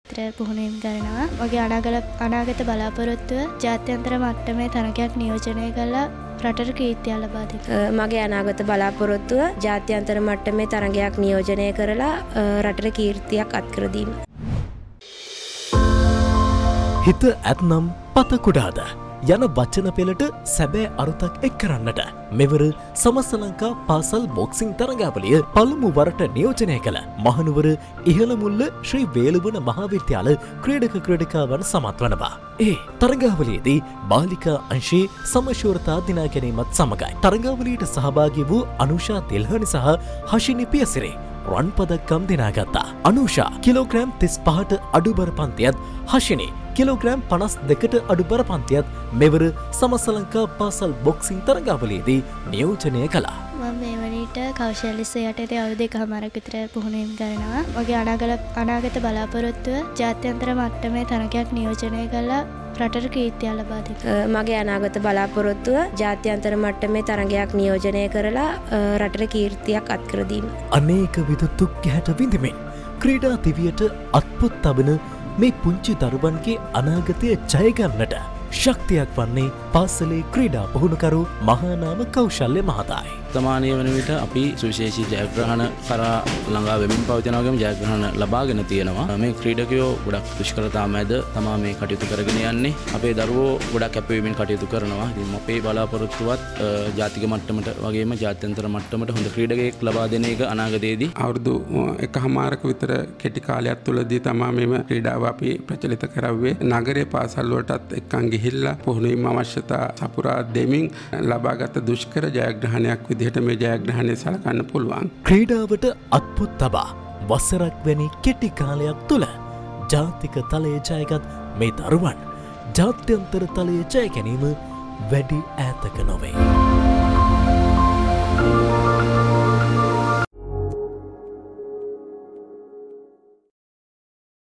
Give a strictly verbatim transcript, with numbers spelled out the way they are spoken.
පුහුණුවීම් කරනවා. මගේ අනාගත අනාගත බලාපොරොත්තුව ජාත්‍යන්තර මට්ටමේ තරගයක් නියෝජනය කළා රටට කීර්තිය ලබා දෙන්න. මගේ අනාගත බලාපොරොත්තුව ජාත්‍යන්තර මට්ටමේ තරගයක් නියෝජනය කරලා රටට කීර්තියක් අත්කර දීම. හිත ඇත්නම් පත කුඩාද යන වචන පෙළට සැබෑ අරුතක් එක් කරන්නට මෙවර සමස්ත ලංකා පාසල් බොක්සිං තරගාවලිය පළමු වරට නියෝජනය කළ මහනුවර ඉහළමුල්ල ශ්‍රී වේළුවන මහාවිද්‍යාල ක්‍රීඩක ක්‍රීඩිකාවන් සමත් වනවා. ඒ තරගාවලියේදී බාලිකා අංශයේ සමශූරතා දිනා ගැනීමත් සමගයි. තරගාවලියට සහභාගී වූ අනුෂා තිල්හනි සහ හෂිනි පියසිරි රන් පදක්කම් දිනාගත්තා. අනුෂා කිලෝග්‍රෑම් තිස් පහට අඩු බර පන්තියත් හෂිනි කිලෝග්‍රෑම් පනස් දෙකට අඩු බර පන්තියත් මෙවර සමස්ත ලංකා පාසල් බොක්සිං තරගාවලියේදී නියෝජනය කළා. මම මේ වනිට කෞශල්‍ය යටතේ අවුරුදු එකමාරක් විතර පුහුණුවීම් කරනවා. මගේ අනාගත අනාගත බලාපොරොත්තුව ජාත්‍යන්තර මට්ටමේ තරගයක් නියෝජනය කළා රටට කීර්තිය ලබා දෙන්න. මගේ අනාගත බලාපොරොත්තුව ජාත්‍යන්තර මට්ටමේ තරගයක් නියෝජනය කරලා රටට කීර්තියක් අත්කර දීම. අනේක විද දුක් ගැහැට විඳිමින් ක්‍රීඩා දිවියට අත්පොත් තබන මේ පුංචි දරුවන්ගේ අනාගතය ජය ගන්නට ශක්තියක් වන්නේ පාසලේ ක්‍රීඩා පුහුණුකරු මහානාම කෞශල්‍ය මහතායි. තමානය වන විට අපි සුවිශේෂී ජයග්‍රහණ කරා ළඟා වෙමින් පවතින වගේම ජයග්‍රහණ ලබාගෙන තියෙනවා. මේ ක්‍රීඩකයෝ ගොඩක් දුෂ්කරතා මැද තමා මේ කටයුතු කරගෙන යන්නේ. අපේ දරුවෝ ගොඩක් කැපවීමෙන් කටයුතු කරනවා. ඉතින් අපේ බලාපොරොත්තුවත් ජාතික මට්ටමට වගේම ජාත්‍යන්තර මට්ටමට හොඳ ක්‍රීඩකයෙක් ලබා දෙන එක අනාගතයේදී අවුරුදු එකහමාරක විතර කෙටි කාලයක් තුළදී තමා මෙම ක්‍රීඩාව අපි ප්‍රචලිත කරවුවේ. නගරයේ පාසල් වලටත් එක්කන් ගිහිල්ලා පුහුණුවීම් අවශ්‍යතා සපුරා දෙමින් ලබාගත් දුෂ්කර ජයග්‍රහණයක් විදිහට මේ ජයග්‍රහණය සලකන්න පුළුවන්. ක්‍රීඩාවට අත්පොත් තබා වසරක් වැනි කෙටි කාලයක් තුළ ජාතික තලයේ ජයගත් මේ දරුවන් ජාත්‍යන්තර තලයේ ජය ගැනීම වැඩි ඈතක නොවේ.